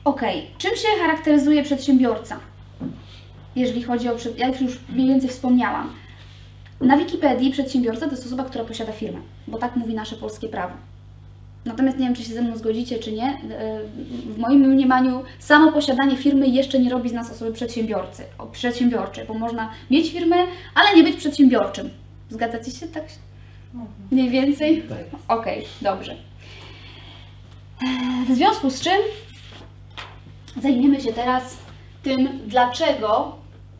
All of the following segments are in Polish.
Ok, czym się charakteryzuje przedsiębiorca? Jeżeli chodzi o, ja już mniej więcej wspomniałam. Na Wikipedii przedsiębiorca to jest osoba, która posiada firmę, bo tak mówi nasze polskie prawo. Natomiast nie wiem, czy się ze mną zgodzicie, czy nie. W moim mniemaniu samo posiadanie firmy jeszcze nie robi z nas osoby przedsiębiorczej, bo można mieć firmę, ale nie być przedsiębiorczym. Zgadzacie się tak? Mniej więcej? Tak. Okej, dobrze. W związku z czym zajmiemy się teraz tym, dlaczego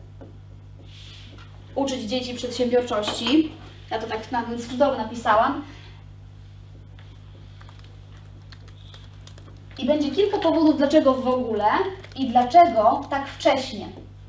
uczyć dzieci przedsiębiorczości. Ja to tak na skrótowo napisałam. I będzie kilka powodów, dlaczego w ogóle i dlaczego tak wcześnie.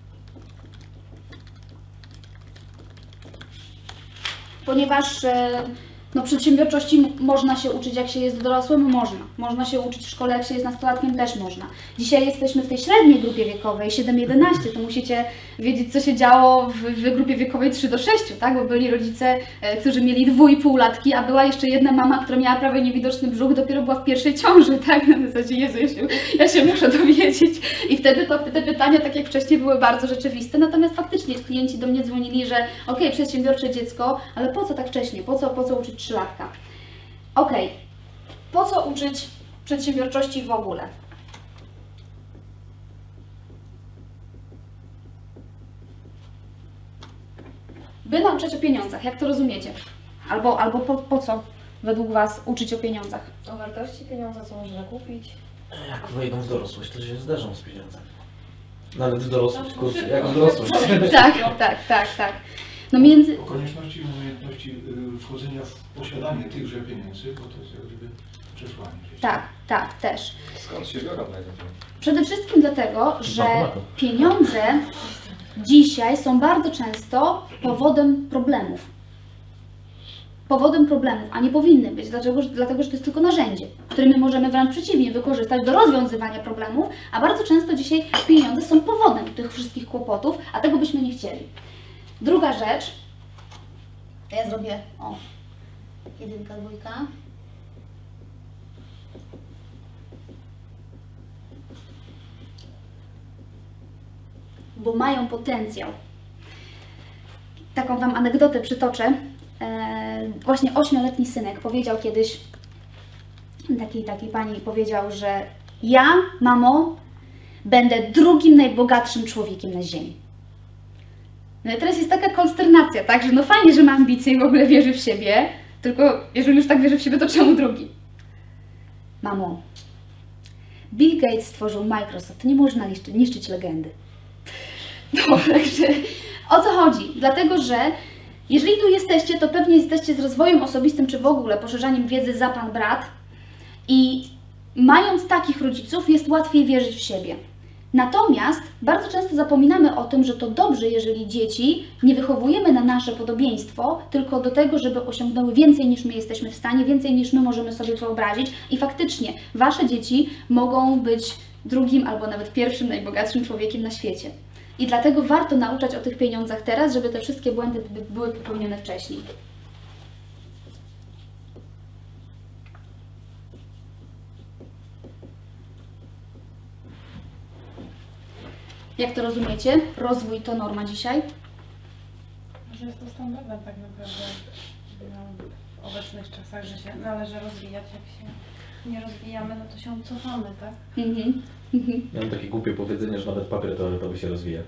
Ponieważ no, przedsiębiorczości można się uczyć, jak się jest dorosłym, można. Można się uczyć w szkole, jak się jest nastolatkiem, też można. Dzisiaj jesteśmy w tej średniej grupie wiekowej, 7-11, to musicie wiedzieć, co się działo w grupie wiekowej 3-6, tak? Bo byli rodzice, którzy mieli 2,5-latki, a była jeszcze jedna mama, która miała prawie niewidoczny brzuch, dopiero była w pierwszej ciąży, tak? Na zasadzie, Jezu, ja się muszę dowiedzieć. I wtedy te pytania, tak jak wcześniej, były bardzo rzeczywiste, natomiast faktycznie klienci do mnie dzwonili, że okej, przedsiębiorcze dziecko, ale po co tak wcześnie? Po co uczyć 3-latka? Okej, po co uczyć przedsiębiorczości w ogóle? By nauczać o pieniądzach, jak to rozumiecie? Albo po co według Was uczyć o pieniądzach? O wartości pieniądza, co można kupić. Jak wejdą w dorosłość, to się zderzą z pieniądzem. Nawet w dorosłość, kurczę, jak w dorosłość. Tak. No między... O konieczności i umiejętności wchodzenia w posiadanie tychże pieniędzy, bo to jest jak gdyby przesłanie. Tak, też. Skąd się biorą najlepiej? Przede wszystkim dlatego, że pieniądze dzisiaj są bardzo często powodem problemów. A nie powinny być, dlatego, że to jest tylko narzędzie, które my możemy wręcz przeciwnie wykorzystać do rozwiązywania problemów, a bardzo często dzisiaj pieniądze są powodem tych wszystkich kłopotów, a tego byśmy nie chcieli. Druga rzecz, ja zrobię, jedynka, dwójka. Bo mają potencjał. Taką Wam anegdotę przytoczę. Właśnie 8-letni synek powiedział kiedyś, takiej pani powiedział, że ja, mamo, będę drugim najbogatszym człowiekiem na ziemi. No i teraz jest taka konsternacja, tak, że no fajnie, że ma ambicje i w ogóle wierzy w siebie, tylko jeżeli już tak wierzy w siebie, to czemu drugi? Mamo, Bill Gates stworzył Microsoft, nie można niszczyć legendy. No, także o co chodzi? Dlatego, że jeżeli tu jesteście, to pewnie jesteście z rozwojem osobistym, czy w ogóle poszerzaniem wiedzy za pan brat i mając takich rodziców jest łatwiej wierzyć w siebie. Natomiast bardzo często zapominamy o tym, że to dobrze, jeżeli dzieci nie wychowujemy na nasze podobieństwo, tylko do tego, żeby osiągnęły więcej niż my jesteśmy w stanie, więcej niż my możemy sobie wyobrazić i faktycznie Wasze dzieci mogą być drugim albo nawet pierwszym najbogatszym człowiekiem na świecie. I dlatego warto nauczać o tych pieniądzach teraz, żeby te wszystkie błędy były popełnione wcześniej. Jak to rozumiecie? Rozwój to norma dzisiaj? Że jest to standardem tak naprawdę w obecnych czasach, że się należy rozwijać. Jak się nie rozwijamy, no to się cofamy, tak? Ja mam takie głupie powiedzenie, że nawet papier toaletowy się rozwija.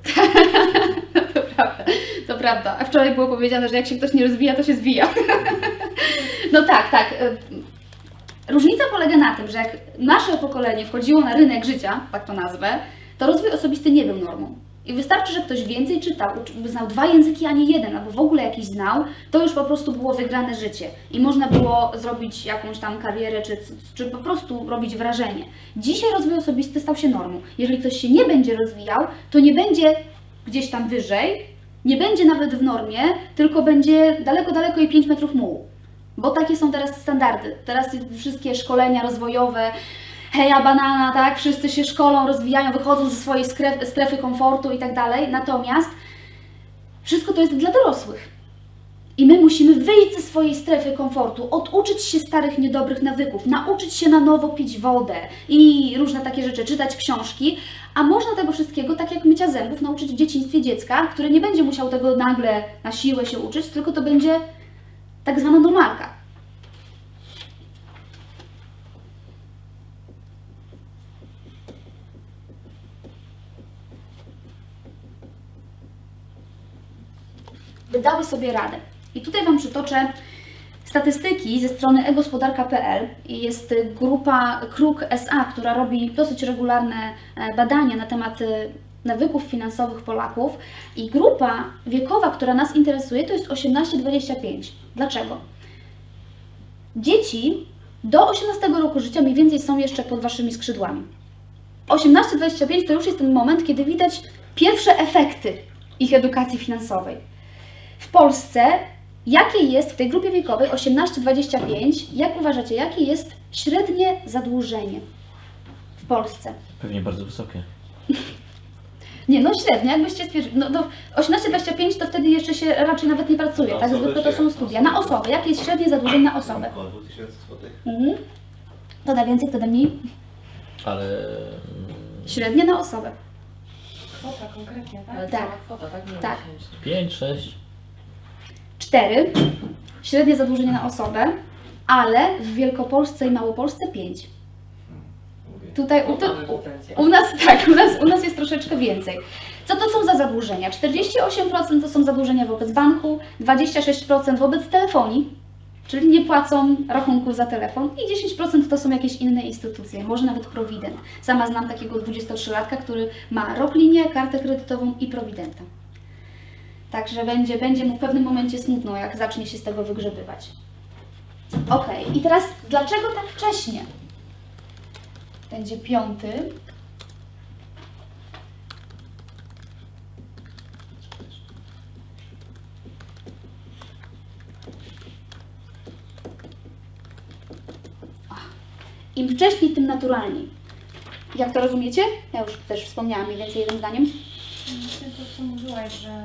To prawda. A wczoraj było powiedziane, że jak się ktoś nie rozwija, to się zwija. No tak. Różnica polega na tym, że jak nasze pokolenie wchodziło na rynek życia, tak to nazwę, to rozwój osobisty nie był normą. I wystarczy, że ktoś więcej czytał, znał 2 języki, a nie 1, albo w ogóle jakiś znał, to już po prostu było wygrane życie. I można było zrobić jakąś tam karierę, czy po prostu robić wrażenie. Dzisiaj rozwój osobisty stał się normą. Jeżeli ktoś się nie będzie rozwijał, to nie będzie gdzieś tam wyżej, nie będzie nawet w normie, tylko będzie daleko i 5 metrów mułu. Bo takie są teraz standardy. Teraz wszystkie szkolenia rozwojowe, heja banana, tak? Wszyscy się szkolą, rozwijają, wychodzą ze swojej strefy komfortu i tak dalej. Natomiast wszystko to jest dla dorosłych. I my musimy wyjść ze swojej strefy komfortu, oduczyć się starych, niedobrych nawyków, nauczyć się na nowo pić wodę i różne takie rzeczy, czytać książki, a można tego wszystkiego, tak jak mycia zębów, nauczyć w dzieciństwie dziecka, które nie będzie musiał tego nagle na siłę się uczyć, tylko to będzie tak zwana normalka. By dały sobie radę. I tutaj Wam przytoczę statystyki ze strony eGospodarka.pl i jest grupa Kruk SA, która robi dosyć regularne badania na temat nawyków finansowych Polaków i grupa wiekowa, która nas interesuje, to jest 18-25. Dlaczego? Dzieci do 18 roku życia mniej więcej są jeszcze pod Waszymi skrzydłami. 18-25 to już jest ten moment, kiedy widać pierwsze efekty ich edukacji finansowej. W Polsce, jakie jest w tej grupie wiekowej 18-25, jak uważacie, jakie jest średnie zadłużenie w Polsce? Pewnie bardzo wysokie. Nie, no średnie, jakbyście stwierdzili, no do 18-25 to wtedy jeszcze się raczej nawet nie pracuje, tak zwykle to są studia. Na osobę, jakie jest średnie zadłużenie na osobę? Około 2000 zł. To da więcej, to da mniej. Ale... Średnie na osobę. Kwota konkretnie, tak? Ale Tak. cała kwota, tak? Nie Tak. miesięcznie. 5, 6. 4. Średnie zadłużenie na osobę, ale w Wielkopolsce i Małopolsce 5. Tutaj Mamy potencjał. u nas tak, u nas jest troszeczkę więcej. Co to są za zadłużenia? 48% to są zadłużenia wobec banku, 26% wobec telefonii, czyli nie płacą rachunków za telefon i 10% to są jakieś inne instytucje, może nawet Provident. Sama znam takiego 23-latka, który ma Roklinię, kartę kredytową i Providenta. Także będzie mu w pewnym momencie smutno, jak zacznie się z tego wygrzebywać. Ok, i teraz dlaczego tak wcześnie? Będzie 5. Im wcześniej, tym naturalniej. Jak to rozumiecie? Ja już też wspomniałam mniej więcej jednym zdaniem. Myślę, to co mówiłaś, że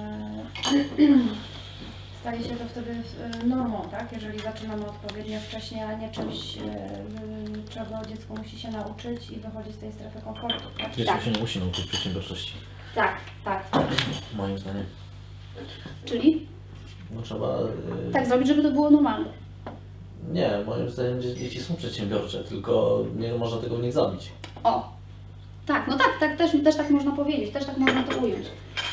staje się to wtedy normą, tak? Jeżeli zaczynamy odpowiednio wcześnie, a nie czymś, czego dziecko musi się nauczyć i wychodzi z tej strefy komfortu. Tak? Dziecko się nie musi nauczyć przedsiębiorczości, Tak, tak. moim zdaniem. Czyli No trzeba... tak zrobić, żeby to było normalne. Nie, moim zdaniem dzieci są przedsiębiorcze, tylko nie można tego w nich zabić. O, tak, no tak, też tak można powiedzieć, też tak można to ująć.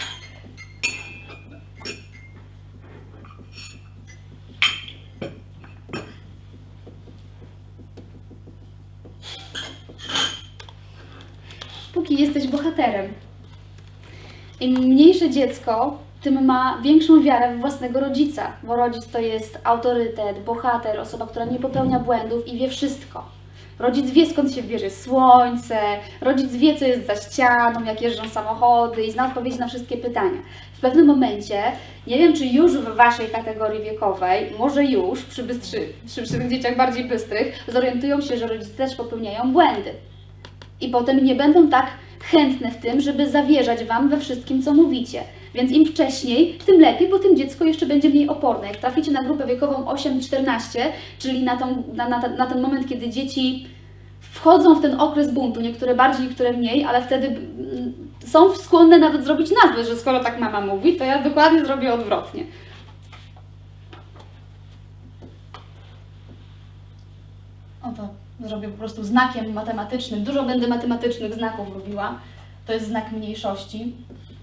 Póki jesteś bohaterem. Im mniejsze dziecko, tym ma większą wiarę w własnego rodzica, bo rodzic to jest autorytet, bohater, osoba, która nie popełnia błędów i wie wszystko. Rodzic wie, skąd się bierze słońce, rodzic wie, co jest za ścianą, jak jeżdżą samochody i zna odpowiedzi na wszystkie pytania. W pewnym momencie, nie wiem, czy już w Waszej kategorii wiekowej, może już przy tych dzieciach bardziej bystrych, zorientują się, że rodzice też popełniają błędy. I potem nie będą tak chętne w tym, żeby zawierzać Wam we wszystkim, co mówicie. Więc im wcześniej, tym lepiej, bo tym dziecko jeszcze będzie mniej oporne. Jak traficie na grupę wiekową 8-14, czyli na ten moment, kiedy dzieci wchodzą w ten okres buntu, niektóre bardziej, niektóre mniej, ale wtedy są skłonne nawet zrobić nazwę, że skoro tak mama mówi, to ja dokładnie zrobię odwrotnie. Oto zrobię po prostu znakiem matematycznym. Dużo będę matematycznych znaków robiła. To jest znak mniejszości.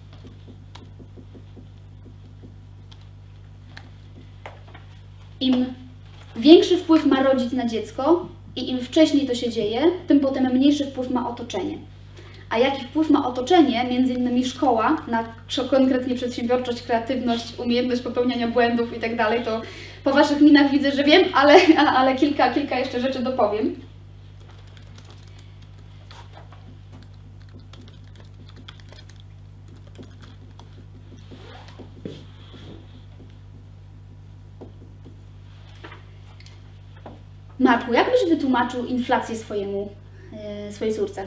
Im większy wpływ ma rodzic na dziecko i im wcześniej to się dzieje, tym potem mniejszy wpływ ma otoczenie. A jaki wpływ ma otoczenie, między innymi szkoła, na konkretnie przedsiębiorczość, kreatywność, umiejętność popełniania błędów i tak dalej, to po Waszych minach widzę, że wiem, ale kilka jeszcze rzeczy dopowiem. Marku, jak byś wytłumaczył inflację swojej córce?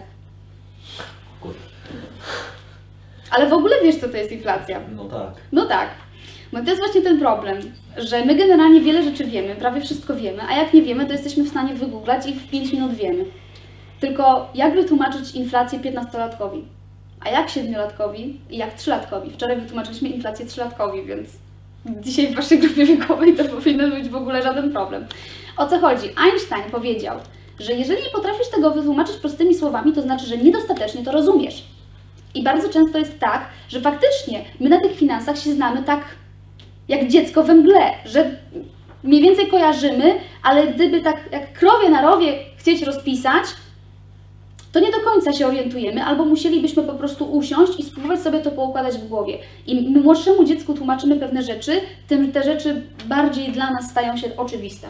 Kurde. Ale w ogóle wiesz, co to jest inflacja? No tak. No tak. Bo to jest właśnie ten problem, że my generalnie wiele rzeczy wiemy, prawie wszystko wiemy, a jak nie wiemy, to jesteśmy w stanie wygooglać i w 5 minut wiemy. Tylko jak wytłumaczyć inflację 15-latkowi? A jak 7-latkowi i jak 3-latkowi? Wczoraj wytłumaczyliśmy inflację 3-latkowi, więc dzisiaj w waszej grupie wiekowej to powinno być w ogóle żaden problem. O co chodzi? Einstein powiedział, że jeżeli nie potrafisz tego wytłumaczyć prostymi słowami, to znaczy, że niedostatecznie to rozumiesz. I bardzo często jest tak, że faktycznie my na tych finansach się znamy tak jak dziecko we mgle, że mniej więcej kojarzymy, ale gdyby tak jak krowie na rowie chcieć rozpisać, to nie do końca się orientujemy, albo musielibyśmy po prostu usiąść i spróbować sobie to poukładać w głowie. I my młodszemu dziecku tłumaczymy pewne rzeczy, tym te rzeczy bardziej dla nas stają się oczywiste.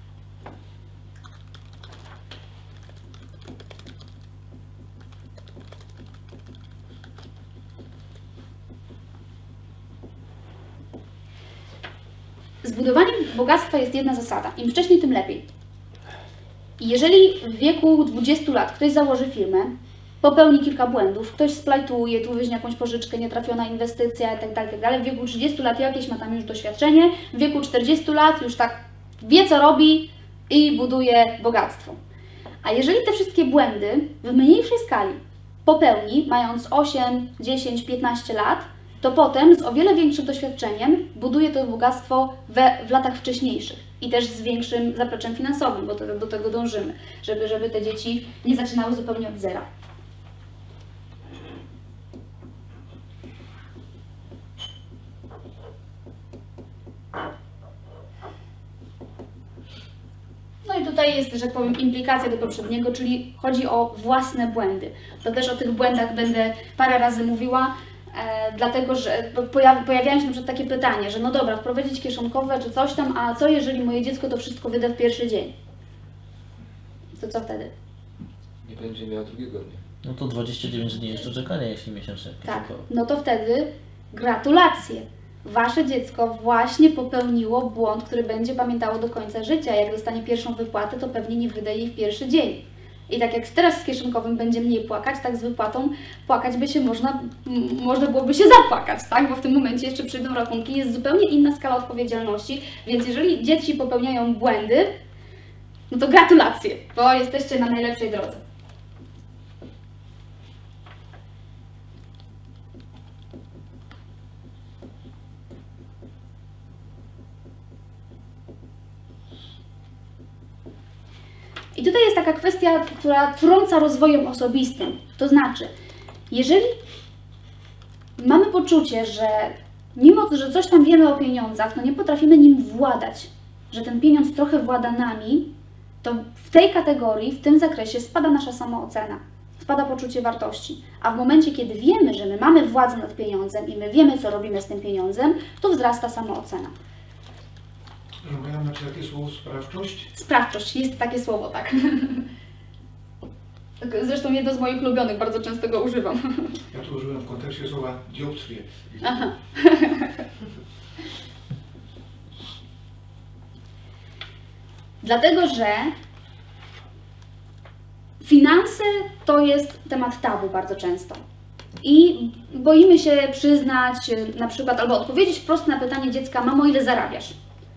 Z budowaniem bogactwa jest jedna zasada. Im wcześniej, tym lepiej. I jeżeli w wieku 20 lat ktoś założy firmę, popełni kilka błędów, ktoś splajtuje, tu weźmie jakąś pożyczkę, nietrafiona inwestycja itd., w wieku 30 lat jakieś ma tam już doświadczenie, w wieku 40 lat już tak wie, co robi i buduje bogactwo. A jeżeli te wszystkie błędy w mniejszej skali popełni, mając 8, 10, 15 lat, to potem z o wiele większym doświadczeniem buduje to bogactwo w latach wcześniejszych i też z większym zapleczem finansowym, bo do tego dążymy, żeby te dzieci nie zaczynały zupełnie od zera. No i tutaj jest, że tak powiem, implikacja do poprzedniego, czyli chodzi o własne błędy. To też o tych błędach będę parę razy mówiła, dlatego że pojawiają się na przykład takie pytanie, że no dobra, wprowadzić kieszonkowe czy coś tam, a co jeżeli moje dziecko to wszystko wyda w pierwszy dzień? To co wtedy? Nie będzie miał drugiego dnia. No to 29 dni jeszcze czekania, jeśli miesięcznie. Tak, no to wtedy gratulacje. Wasze dziecko właśnie popełniło błąd, który będzie pamiętało do końca życia. Jak dostanie pierwszą wypłatę, to pewnie nie wyda jej w pierwszy dzień. I tak jak teraz z kieszonkowym będzie mniej płakać, tak z wypłatą płakać by się można byłoby się zapłakać, tak? Bo w tym momencie jeszcze przyjdą rachunki, jest zupełnie inna skala odpowiedzialności, więc jeżeli dzieci popełniają błędy, no to gratulacje, bo jesteście na najlepszej drodze. I tutaj jest taka kwestia, która trąca rozwojem osobistym. To znaczy, jeżeli mamy poczucie, że mimo, że coś tam wiemy o pieniądzach, no nie potrafimy nim władać, że ten pieniądz trochę włada nami, to w tej kategorii, w tym zakresie spada nasza samoocena, spada poczucie wartości. A w momencie, kiedy wiemy, że my mamy władzę nad pieniądzem i my wiemy, co robimy z tym pieniądzem, to wzrasta samoocena. Rozmawiam na takie słowo sprawczość? Sprawczość, jest takie słowo, tak. Zresztą jedno z moich ulubionych, bardzo często go używam. Ja to użyłem w kontekście słowa dioptrie. Aha. Dlatego, że finanse to jest temat tabu bardzo często. I boimy się przyznać na przykład, albo odpowiedzieć wprost na pytanie dziecka: mamo, ile zarabiasz?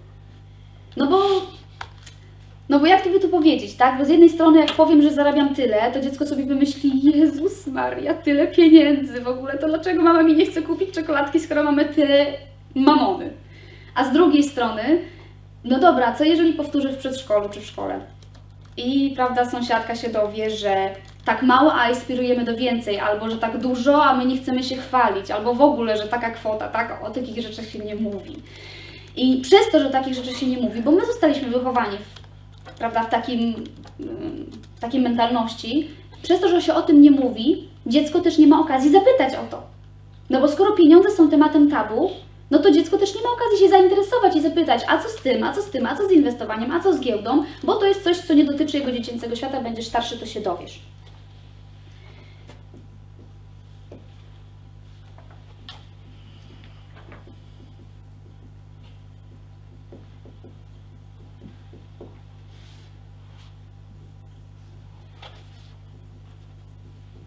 No bo jak to by tu powiedzieć, tak? Bo z jednej strony jak powiem, że zarabiam tyle, to dziecko sobie wymyśli: Jezus Maria, tyle pieniędzy w ogóle, to dlaczego mama mi nie chce kupić czekoladki, skoro mamy tyle mamony? A z drugiej strony, no dobra, co jeżeli powtórzę w przedszkolu czy w szkole? I prawda, sąsiadka się dowie, że tak mało, a inspirujemy do więcej, albo że tak dużo, a my nie chcemy się chwalić, albo w ogóle, że taka kwota, tak? O takich rzeczach się nie mówi. I przez to, że takich rzeczy się nie mówi, bo my zostaliśmy wychowani prawda, w takiej mentalności, przez to, że się o tym nie mówi, dziecko też nie ma okazji zapytać o to. No bo skoro pieniądze są tematem tabu, no to dziecko też nie ma okazji się zainteresować i zapytać: a co z tym, a co z tym, a co z inwestowaniem, a co z giełdą, bo to jest coś, co nie dotyczy jego dziecięcego świata, będziesz starszy, to się dowiesz.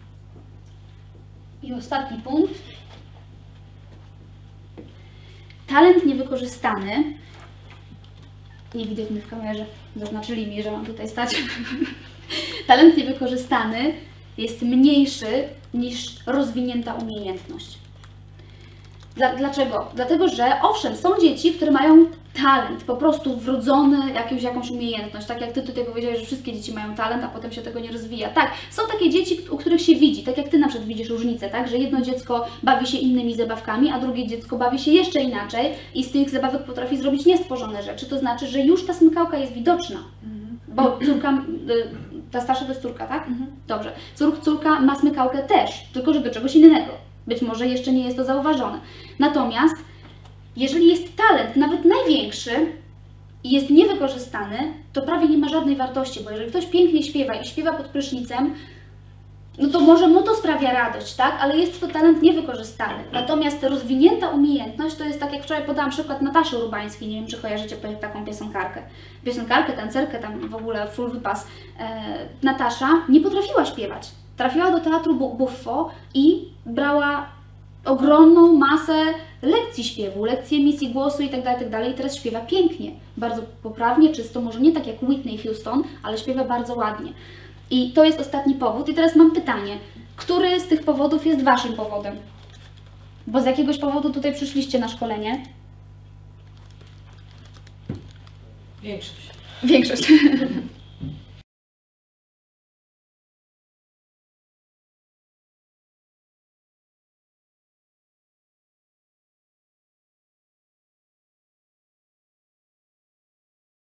I ostatni punkt. talent niewykorzystany, nie widać mnie w kamerze, zaznaczyli mi, że mam tutaj stać. Talent niewykorzystany jest mniejszy niż rozwinięta umiejętność. Dlaczego? Dlatego, że owszem, są dzieci, które mają talent, po prostu wrodzony, jakąś umiejętność. Tak jak Ty tutaj powiedziałeś, że wszystkie dzieci mają talent, a potem się tego nie rozwija. Tak, są takie dzieci, u których się widzi, tak jak Ty na przykład widzisz różnicę, tak? Że jedno dziecko bawi się innymi zabawkami, a drugie dziecko bawi się jeszcze inaczej i z tych zabawek potrafi zrobić niestworzone rzeczy. To znaczy, że już ta smykałka jest widoczna. Bo córka, ta starsza to jest córka, tak? Dobrze. Córka ma smykałkę też, tylko że do czegoś innego. Być może jeszcze nie jest to zauważone. Natomiast jeżeli jest talent, nawet największy, i jest niewykorzystany, to prawie nie ma żadnej wartości, bo jeżeli ktoś pięknie śpiewa i śpiewa pod prysznicem, no to może mu to sprawia radość, tak? Ale jest to talent niewykorzystany. Natomiast rozwinięta umiejętność to jest tak, jak wczoraj podałam przykład Nataszy Urbańskiej, nie wiem, czy kojarzycie taką piosenkarkę. Piosenkarkę, tancerkę, tam w ogóle full wypas. Natasza nie potrafiła śpiewać. Trafiła do teatru Buffo i brała ogromną masę lekcji śpiewu, lekcji emisji głosu itd. I teraz śpiewa pięknie, bardzo poprawnie, czysto, może nie tak jak Whitney Houston, ale śpiewa bardzo ładnie. I to jest ostatni powód. I teraz mam pytanie, który z tych powodów jest Waszym powodem? Bo z jakiegoś powodu tutaj przyszliście na szkolenie? Większość. Większość.